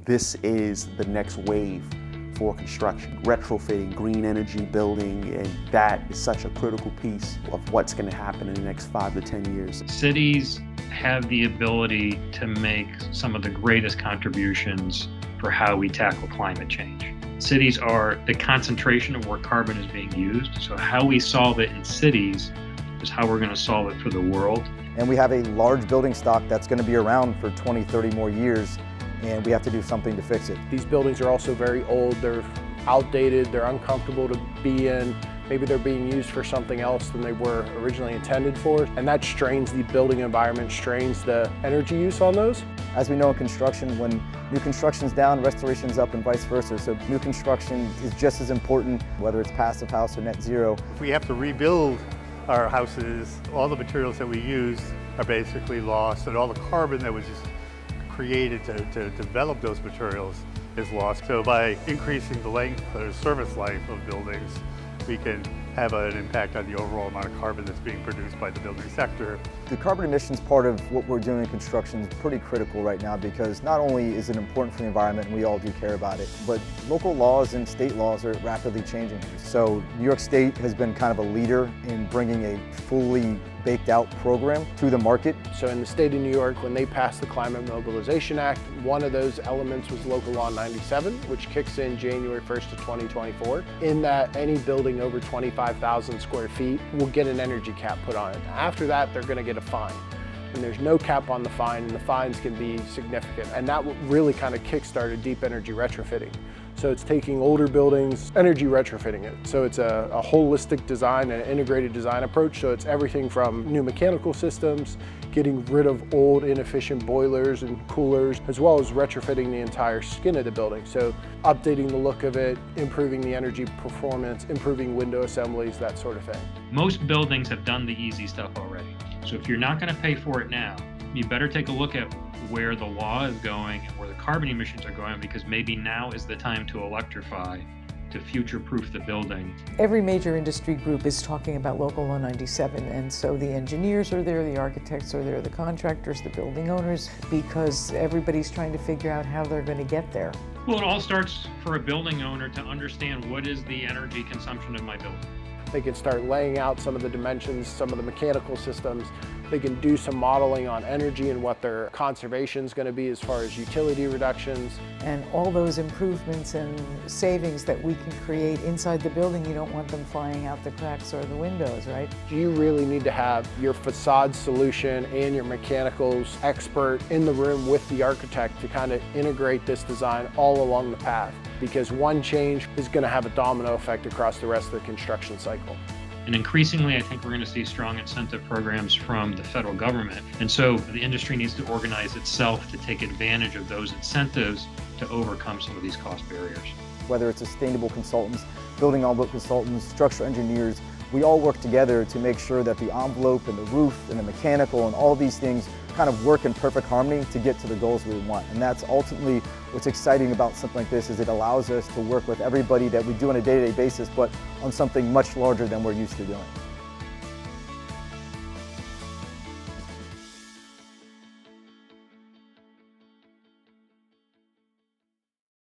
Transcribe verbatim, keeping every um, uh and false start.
This is the next wave for construction. Retrofitting, green energy building, and that is such a critical piece of what's going to happen in the next five to ten years. Cities have the ability to make some of the greatest contributions for how we tackle climate change. Cities are the concentration of where carbon is being used, so how we solve it in cities is how we're going to solve it for the world. And we have a large building stock that's going to be around for twenty, thirty more years, and we have to do something to fix it. These buildings are also very old, they're outdated, they're uncomfortable to be in. Maybe they're being used for something else than they were originally intended for, and that strains the building environment, strains the energy use on those. As we know in construction, when new construction's down, restoration's up and vice versa. So new construction is just as important, whether it's passive house or net zero. If we have to rebuild our houses, all the materials that we use are basically lost, and all the carbon that was just created to, to develop those materials is lost. So by increasing the length or service life of buildings, we can have an impact on the overall amount of carbon that's being produced by the building sector. The carbon emissions part of what we're doing in construction is pretty critical right now, because not only is it important for the environment, and we all do care about it, but local laws and state laws are rapidly changing. So New York State has been kind of a leader in bringing a fully baked out program to the market. So in the state of New York, when they passed the Climate Mobilization Act, one of those elements was Local Law ninety-seven, which kicks in January first of twenty twenty-four. In that, any building over twenty-five thousand square feet will get an energy cap put on it. After that, they're going to get a fine. And there's no cap on the fine, and the fines can be significant. And that really kind of kick-started deep energy retrofitting. So it's taking older buildings, energy retrofitting it. So it's a, a holistic design and an integrated design approach. So it's everything from new mechanical systems, getting rid of old inefficient boilers and coolers, as well as retrofitting the entire skin of the building. So updating the look of it, improving the energy performance, improving window assemblies, that sort of thing. Most buildings have done the easy stuff already. So if you're not going to pay for it now, you better take a look at where the law is going and where the carbon emissions are going, because maybe now is the time to electrify, to future-proof the building. Every major industry group is talking about Local Law ninety-seven, and so the engineers are there, the architects are there, the contractors, the building owners, because everybody's trying to figure out how they're going to get there. Well, it all starts for a building owner to understand what is the energy consumption of my building. They can start laying out some of the dimensions, some of the mechanical systems. They can do some modeling on energy and what their conservation is going to be as far as utility reductions. And all those improvements and savings that we can create inside the building, you don't want them flying out the cracks or the windows, right? You really need to have your facade solution and your mechanicals expert in the room with the architect to kind of integrate this design all along the path, because one change is going to have a domino effect across the rest of the construction cycle. And increasingly, I think we're going to see strong incentive programs from the federal government. And so the industry needs to organize itself to take advantage of those incentives to overcome some of these cost barriers. Whether it's sustainable consultants, building envelope consultants, structural engineers, we all work together to make sure that the envelope and the roof and the mechanical and all these things kind of work in perfect harmony to get to the goals we want. And that's ultimately what's exciting about something like this, is it allows us to work with everybody that we do on a day-to-day basis, but on something much larger than we're used to doing.